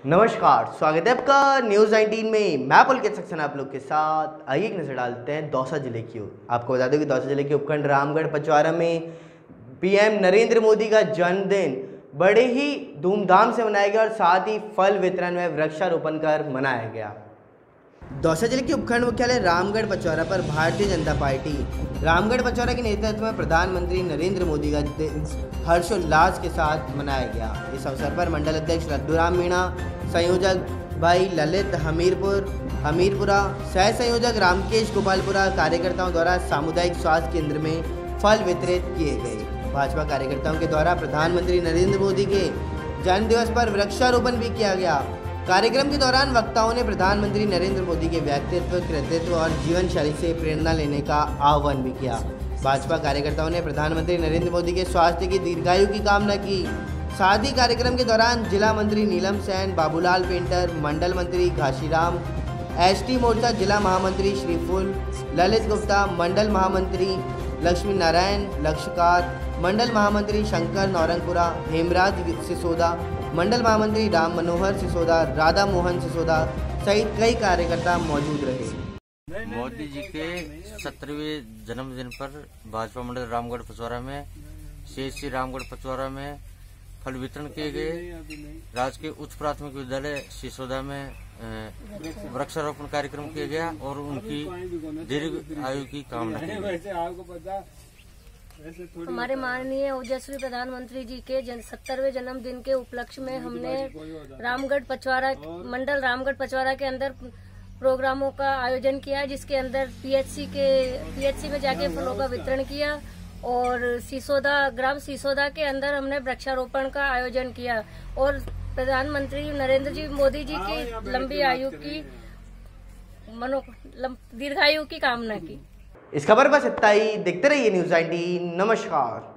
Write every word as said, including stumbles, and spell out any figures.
नमस्कार, स्वागत है आपका न्यूज़ नाइनटीन में। मैं पुलकित सक्सेना आप लोग के साथ। आइए एक नज़र डालते हैं दौसा जिले की ओर। आपको बता दूं कि दौसा जिले के उपखंड रामगढ़ पचवारा में पीएम नरेंद्र मोदी का जन्मदिन बड़े ही धूमधाम से मनाया गया और साथ ही फल वितरण में वृक्षारोपण कर मनाया गया। दौसा जिले के उपखंड मुख्यालय रामगढ़ पचवारा पर भारतीय जनता पार्टी रामगढ़ पचवारा के नेतृत्व में प्रधानमंत्री नरेंद्र मोदी का दिन हर्षोल्लास के साथ मनाया गया। इस अवसर पर मंडल अध्यक्ष लड्डूराम मीणा, संयोजक भाई ललित हमीरपुर हमीरपुरा, सह संयोजक रामकेश गोपालपुरा कार्यकर्ताओं द्वारा सामुदायिक स्वास्थ्य केंद्र में फल वितरित किए गए। भाजपा कार्यकर्ताओं के द्वारा प्रधानमंत्री नरेंद्र मोदी के जन्मदिवस पर वृक्षारोपण भी किया गया। कार्यक्रम के दौरान वक्ताओं ने प्रधानमंत्री नरेंद्र मोदी के व्यक्तित्व, कृतित्व और जीवन शैली से प्रेरणा लेने का आह्वान भी किया। भाजपा कार्यकर्ताओं ने प्रधानमंत्री नरेंद्र मोदी के स्वास्थ्य की दीर्घायु की कामना की। साथ ही कार्यक्रम के दौरान जिला मंत्री नीलम सेन, बाबूलाल पेंटर, मंडल मंत्री घाशीराम, एसटी मोर्चा जिला महामंत्री श्रीफुल, ललित गुप्ता, मंडल महामंत्री लक्ष्मी नारायण लक्षकार, मंडल महामंत्री शंकर नौरंगपुरा, हेमराज सिसोदा, मंडल महामंत्री राम मनोहर सिसोदा, राधा मोहन सिसोदा सहित कई कार्यकर्ता मौजूद रहे। मोदी जी के सत्तरवें जन्मदिन पर भाजपा मंडल रामगढ़ पचवारा में सीएचसी रामगढ़ पचवारा में फल वितरण किए गए। राजकीय उच्च प्राथमिक विद्यालय सिसोदा में वृक्षारोपण कार्यक्रम किया गया और उनकी दीर्घ आयु की कामना की गई। हमारे माननीय ओजस्वी प्रधानमंत्री जी के जन सत्तरवें जन्मदिन के उपलक्ष्य में हमने रामगढ़ पचवारा मंडल रामगढ़ पचवारा के अंदर प्रोग्रामों का आयोजन किया, जिसके अंदर पीएचसी के पीएचसी में जाके फलों का वितरण किया और सिसोदा ग्राम सिसोदा के अंदर हमने वृक्षारोपण का आयोजन किया और प्रधानमंत्री नरेंद्र जी मोदी जी की लंबी आयु की मनो दीर्घायु की कामना की। इस खबर बस इतना ही। देखते रहिए न्यूज़ नाइनटीन। नमस्कार।